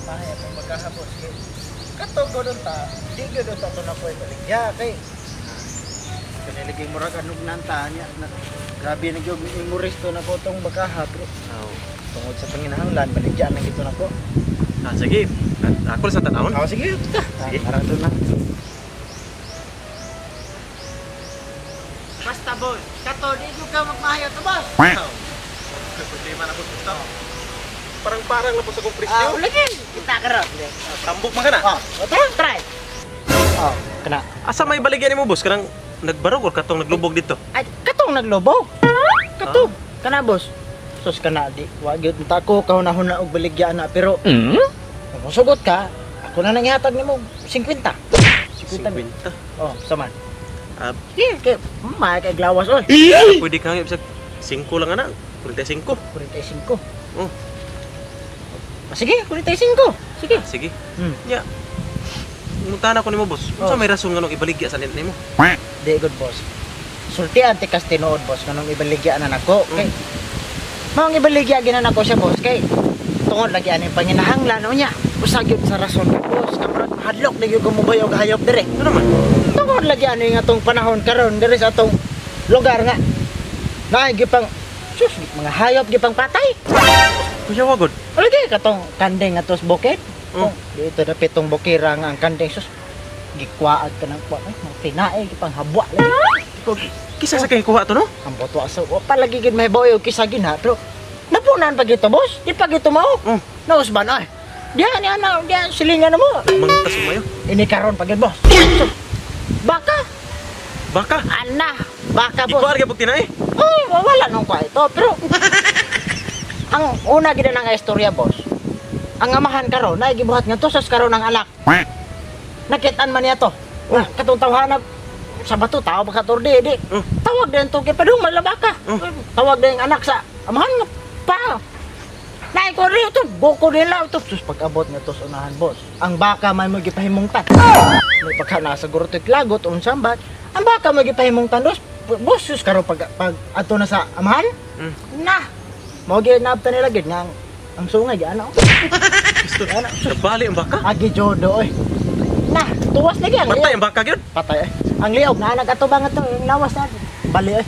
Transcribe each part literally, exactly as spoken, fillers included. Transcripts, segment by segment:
magmahaya kung magkahabos. Katog ko doon ta, di ko doon ta ito na po ibaligya. Kay, kaniligay mo rin anong nantanya. Grabe na yung imuristo na po itong magkaha. Pero Oh. tungod sa panginahanglan, baligyan na ito na po. Ah, sige. At ako lang sa tanawon. Oh, sige, ito. Sige. Parang doon na. Basta boy, kato, di ko ka magmahaya to boss. Problema na po gusto. Parang-parang na po sa kong presyo. Ah, ulagin. Kita ka ron. Tambok man ka na. Oh, Ito, try. oh, kena. Asa may baligyan mo boss? Kanang nagbarog or katong naglubog dito? Ay, katong naglobog. Katong. Kana, boss. Sus ka na, di. Wag yun ko, kahunahon na og baligyan na. Pero, Hmm? kung musugot ka, ako na nangihatag ni mo, fifty. fifty. fifty. Oh, saman. Ah, Sige, kay, may kay glawas, oy. pwede kang ibig singko lang ana. forty-five. forty-five. Oh, Ah, sige, forty-five. Sige. ah, sige. Hmm. Ya. Nguntahan ako nimo boss. Unsa Oh. may rason nga nung ibaligya sa nimo? Di good, boss. Sultian ti kas tinuod, boss, kanong ibaligya na nako. Kay, maong ibaligya ginan ako siya, boss. Kay, tungod lagi ani panginahanglan unya. Usag yun sa rason ni boss. Kamurag mahadlok na yung gumubay og hayop dire. Ano naman? Tungod lagi ani nga tong panahon karon diri sa atong lugar nga. Naay gipang sus mga hayop gipang patay. Kuya wagod. Lagi katong kandeng atos bukid. Oh. Oh, dito na pitong bukira nga ang kandeng sus. Gikwaad ka ng kwa. Ay, mga tinae gipang habwa lagi. Kisa sa kay kuha to no? Ang boto aso. O palagi gid may boy og kisagin ha. Pero napunan pa gito, boss. Di pa gito mao. Oh, Nausban ay. Diyan ni ana, diyan silingan na mo. mangtas mo mayo. Ini karon pa gid, boss. Baka Baka. ana, baka boss. Ikuha gyud pag tinay. Ay, wala nung kwa ito. Pero, ang una gina ng istorya, boss, ang amahan karon na gibuhat nga to sa karon ng alak. Nakitaan man niya to. Oh. Na, katong tawhanag, sa bato, tao baka tordi, di. Oh. Tawag din to, kay padung malabaka. Oh. Tawag din anak sa amahan nga pa. Nay ko rin ito, buko nila ito. Sus, pag-abot nga to sa unahan, boss. Ang baka may magipahimungtan. May pagka nasa gurutik lagot, unsambat. Ang baka magipahimungtan, boss. Boss, sus, karon pag, pag ato na sa amahan, Mm. na. Mau ginabta nila gid nga ang, ang sungay gi ano. Gusto. Nabali ang baka. Agi jodo oy. Nah, tuwas lagi ang Patay liog. ang baka gyud. Patay eh. Ang liog na nagatubang ato yung lawas na. Bali eh.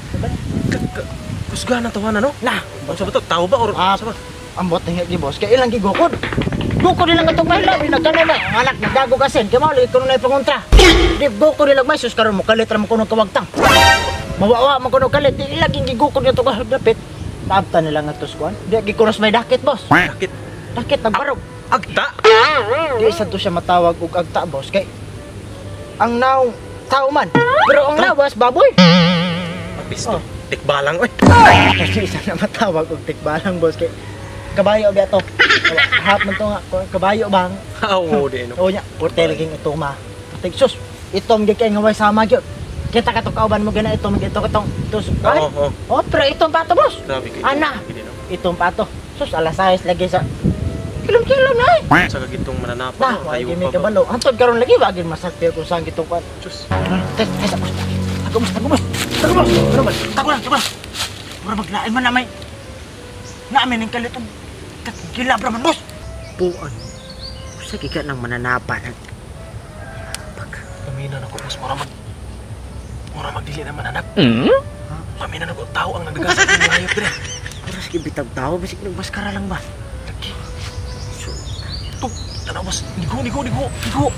Kusga na tawanan no? Nah, Unsa ba to? Tao ba or Ah, sa ba? ambot nga gi boss kay ilang gigukod. Gukod nila atong mahila, nagkano na ang anak nagdago kasen, kay mao kuno na pangontra. Di gukod nila may sus karon mo kalit ra mo kuno kawagtang. Mawawa mo kuno kalit, di ilang gigukod nito ka dapit. Naabta nila nga tos kuan. Di gikunos may dakit boss. Sakit. Dakit nagbarog. Agta. Di isa to siya matawag og agta boss kay ang naong tao man. Pero ang lawas baboy. Pisto. Oh. Tikbalang oy. Kasi isa na matawag og tikbalang boss kay kabayo biya to. Hap man to nga kabayo bang. Oo, di no. O nya, porte laging ito ma. Tigsus. Itom gyud kay nga way sama gyud. Kita ka to kauban mo gina itom gito katong tus. Oo, oo. Oh, pero itom pa to boss. Grabe kayo. Ana. Hindi, no? Itom pa to. Sus alas sais lagi sa kilom-kilom na eh. Sa kagitong mananapa. Nah, no? wag Tayo may pa ba? kabalo. Antod karon lagi wag gyud masakti kung saan gitong kwan. Diyos. Tes, tes, ako. Ako mas, ako mas. Ako mas. Ano ba? Ako lang, ako mas. Mura maglain man na may. Naamin ang kalitong. Gila bra man, boss. Puan. Sa giga ng mananapan. Pag Paminan ako, boss. Mura mag... Mura magdili naman, anak. Hmm? Paminan ako, tao ang nagdagasal ng hayop dire. Pero sige bitag tao bisik nagmaskara lang ba? Lagi. So, ito. Tanaw, boss. Nigo, nigo, nigo, nigo.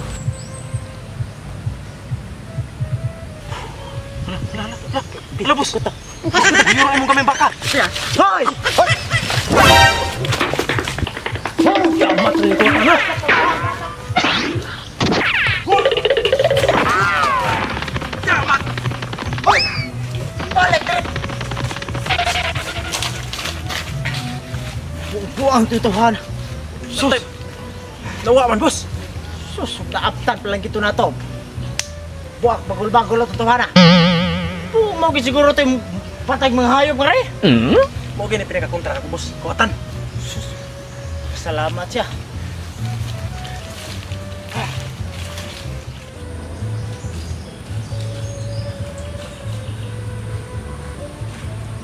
Hala, hala, hala. Hala, boss. Buyuro ay mong kami baka. Siya. Hoy! Hoy! Yamat rin ito. Ano? Yamat! Hoy! Balik ka! Buang tutuhan. Sus! Nawa man, boss. Sus, naaptan pa lang gito na to. Buak, bagol-bagol ang tutuhan na. Pumaw siguro ito yung patay mga hayop nga rin. Hmm? Mo gini pinakakontra ako, boss. Kuwatan. Sus, salamat siya.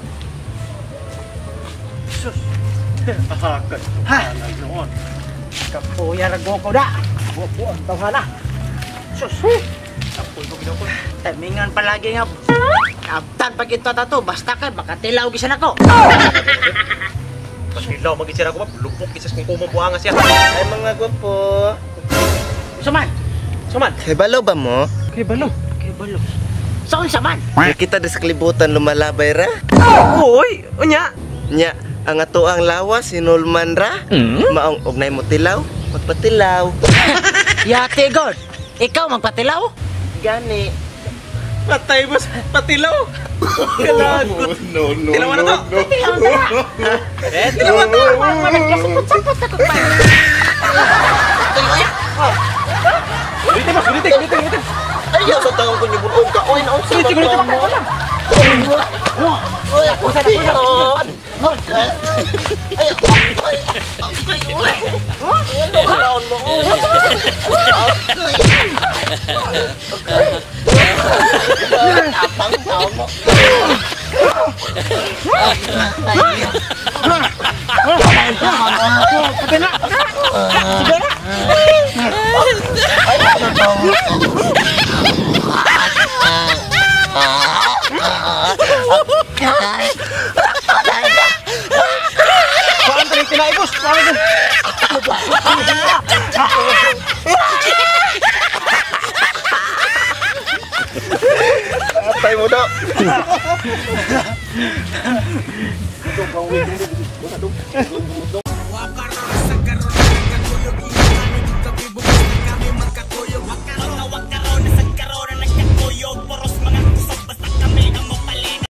Sus. Ahakad. Ha? Noon. Kapuya ra Goko da. Goko ang tawhana. Sus. Apoy ko ginoo ko. Timingan palagi nga. Kaptan pag ito tato, basta kay makatilaw gisan ako. Mas hilaw mag-isira ko ba? Lupok isas kung kumubuanga siya. Ay mga gwapo. Saman, Saman. Kay balo ba mo? Kay balo. kay balo. Saan saman? Kita di sa kalibutan lumalabay ra. Uy, unya. Nya, ang ato ang lawas sinulman ra. Maong ugnay mo tilaw, magpatilaw. Yate God, ikaw magpatilaw? Gani. Patay boss, patilaw. Kalagot. No, no, Tilawan na to. Tilaw na. Eh, tilawan to. Sapot-sapot ako pa. Ulitin boss, ulitin, ulitin, ulitin. Ayaw sa taong ko ni bulong ka. Oy, naon sa Ulitin, ulitin, ulitin. Oy, ako sa tiyon. Apang taon mo. Sige na. Sige na. Saan tayo tinay boss? Saan Atay mo daw.